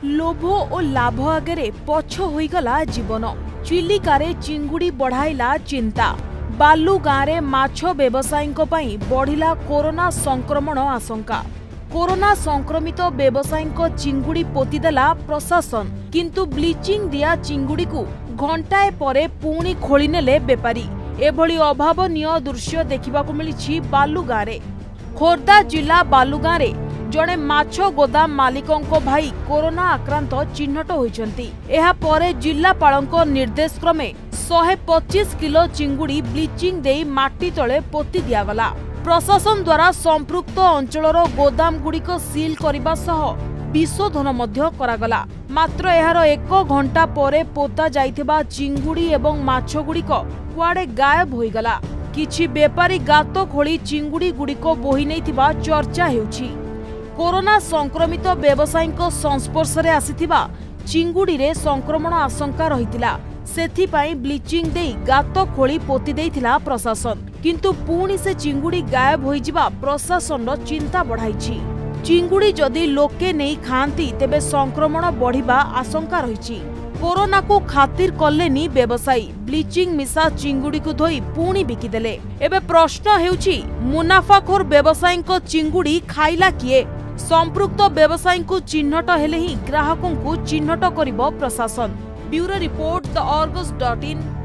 लोभ और लाभ आगे पछ होईगला जीवन। चिलिकारे चिंगुड़ी बढ़ाइला चिंता। बालू गाँव माछ व्यवसायींको पई बढ़िला कोरोना संक्रमण आशंका। कोरोना संक्रमित व्यवसायींको चिंगुड़ी पोतीदेला प्रशासन, किंतु ब्लीचिंग दिया चिंगुड़ी को घंटाए परे पुणी खोली नेले बेपारी। एभली अभावनीय दृश्य देखिबाकु मिलिछि बालुगाँ रे। खोर्धा जिला बालुगाँ रे जड़े माछ गोदाम मालिकों भाई कोरोना आक्रांत चिन्हट होइछंती। एहा परे जिल्लापालଙ୍କ निर्देश क्रमे 125 किलो चिंगुड़ी ब्लीचिंग देई माटी तले पोती दियागला। प्रशासन द्वारा संपृक्त अंचलर गोदाम गुड़िक सील करने सह विशोधन मध्य करागला। मात्र एहार 1 घंटा परे पोता जाइथिबा चिंगुड़ी एवं माछ गुड़िक कुआडे गायब होइगला। किछि बेपारी गात खोली चिंगुड़ी गुड़िक बोही नैथिबा चर्चा हेउछि। कोरोना संक्रमित व्यवसायींको संस्पर्शरे आसिथिबा चिंगुड़ी रे संक्रमण आशंका रहितिला। सेथिपाई ब्लीचिंग देई गात खोली पोती देइथिला प्रशासन, किंतु पुणी से चिंगुड़ी गायब होइजिबा प्रशासन चिंता बढ़ाइछि। चिंगुड़ी जदि लोके नहीं खाती तेबे संक्रमण बढ़िबा आशंका रहिछि। कोरोना को खातिर कलेनी व्यवसायी ब्लीचिंग मिसा चिंगुड़ी को धोई पुणी बिकिदेले। एबे प्रश्न हेउछि मुनाफाखोर व्यवसायी को चिंगुड़ी खाइला किए? संपृक्त व्यवसायी को चिन्हट हेले ही ग्राहकों को चिन्हट करिबो प्रशासन। Bureau report the आर्गस.in।